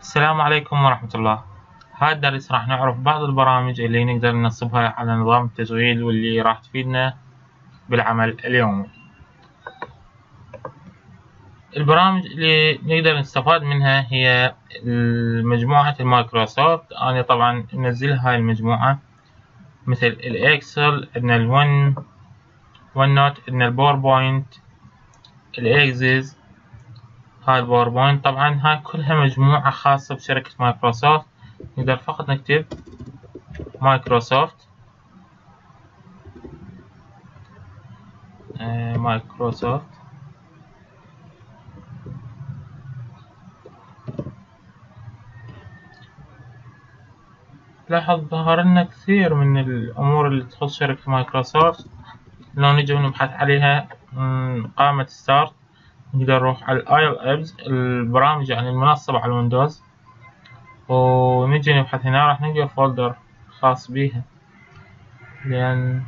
السلام عليكم ورحمة الله. هذا الدرس راح نعرف بعض البرامج اللي نقدر ننصبها على نظام التشغيل واللي راح تفيدنا بالعمل اليومي. البرامج اللي نقدر نستفاد منها هي مجموعة المايكروسوفت. أنا طبعا منزل هاي المجموعة مثل الإكسل، عندنا الون نوت، عندنا الباوربوينت، الإكسس. هاي الباوربوينت طبعا هاي كلها مجموعة خاصة بشركة مايكروسوفت. نقدر فقط نكتب مايكروسوفت لاحظ ظهر لنا كثير من الأمور اللي تخص شركة مايكروسوفت. لو نجي نبحث عليها من قائمة ستارت نقدر نروح على الآيل أبز، البرامج يعني المنصبة على الويندوز، ونجي نبحث هنا راح نلقى فولدر خاص بيها، لأن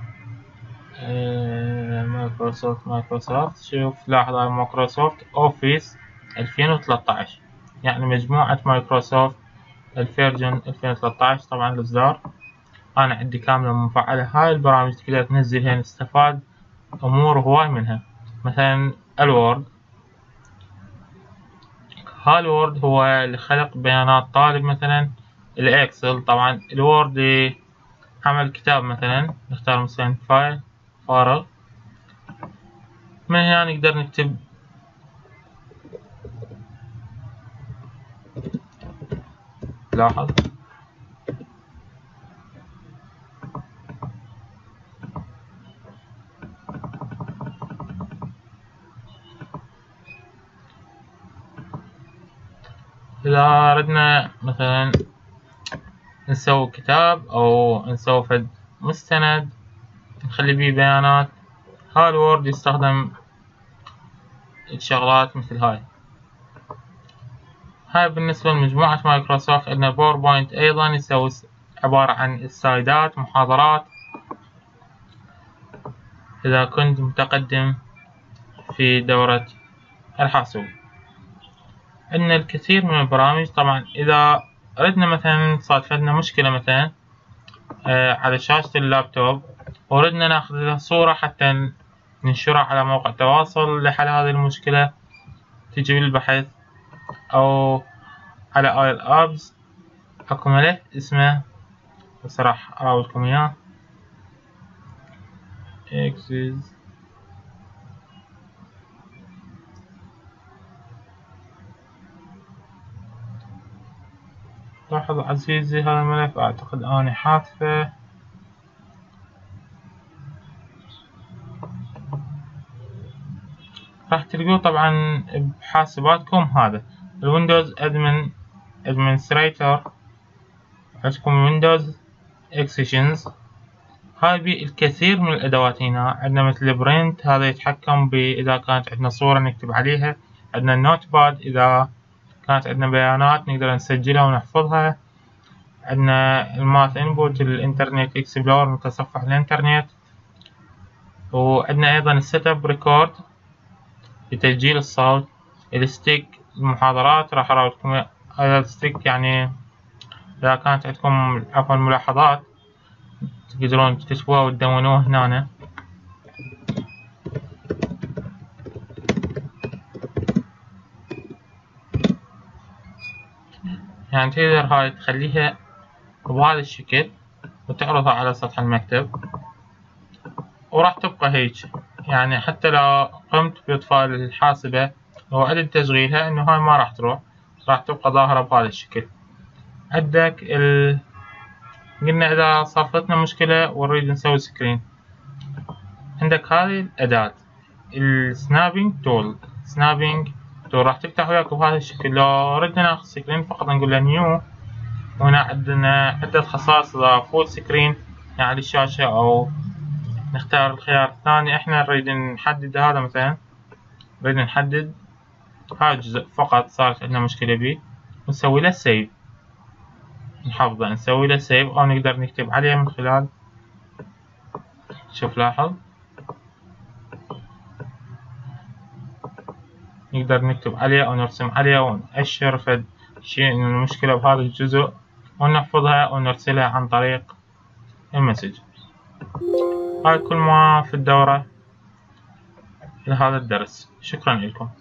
مايكروسوفت شوف لاحظ على مايكروسوفت أوفيس 2013، يعني مجموعة مايكروسوفت الفيرجن 2013. طبعا الإصدار أنا عندي كاملة مفعلة. هاي البرامج تقدر تنزلها نستفاد أمور هواي منها، مثلا الوورد. هاي الوورد هو لخلق بيانات طالب، مثلا الإكسل. طبعا الوورد عمل كتاب، مثلا نختار مثلا فايل فارغ، من هنا نقدر نكتب لاحظ إذا أردنا مثلا نسوي كتاب أو نسوي فد مستند نخلي بيه بيانات، هاي الوورد يستخدم الشغلات مثل هاي. هاي بالنسبة لمجموعة مايكروسوفت. عندنا باوربوينت أيضا يسوي عبارة عن السلايدات، محاضرات إذا كنت متقدم في دورة الحاسوب. عندنا الكثير من البرامج. طبعا إذا أردنا مثلا صارت عندنا مشكلة مثلا على شاشة اللابتوب وردنا ناخذ لها صورة حتى ننشرها على موقع تواصل لحل هذه المشكلة، تجي بالبحث أو على آيل أبز أكو ملف اسمه، بس راح أراولكم إياه، إكسس. لاحظ عزيزي هذا الملف أعتقد أني حاذفه. راح تلقوه طبعا بحاسباتكم. هذا الويندوز ادمنستريتور، عندكم ويندوز اكسشنز. هاي بي الكثير من الادوات. هنا عندنا مثل البرنت، هذا يتحكم اذا كانت عندنا صورة نكتب عليها. عندنا النوت باد اذا كانت عندنا بيانات نقدر نسجلها ونحفظها. عندنا الماث انبوت، الانترنت اكسبلور، متصفح الانترنت. وعندنا ايضا السيت اب ريكورد لتسجيل الصوت. الستيك المحاضرات راح اراويكم هذا الستيك، يعني اذا كانت عندكم عفوا ملاحظات تقدرون تكتبوها وتدونوها هنا. يعني تقدر هاي تخليها بهذا الشكل وتعرضها على سطح المكتب وراح تبقى هيك، يعني حتى لو قمت بإطفاء الحاسبة وأعدت تشغيلها إنه هاي ما راح تروح، راح تبقى ظاهرة بهذا الشكل. عندك قلنا إذا صارتنا مشكلة ونريد نسوي سكرين، عندك هذه الأداة السنابينج تول. راح تفتح وياك بهذا الشكل. لو ردنا ناخذ سكرين فقط نقول له نيو، وهنا عندنا عدة خصائص. إذا فول سكرين يعني الشاشة، أو نختار الخيار الثاني. احنا نريد نحدد هذا، مثلا نريد نحدد هذا الجزء فقط صارت عندنا مشكلة بيه، نسوي له سيف، نحفظه نسوي له سيف، أو نقدر نكتب عليه من خلال، شوف لاحظ نقدر نكتب عليه أو نرسم عليه ونأشر فد شيء إن المشكلة بهذا الجزء وننفذها ونرسلها عن طريق المسج. هاي كل ما في الدورة لهذا الدرس. شكرا لكم.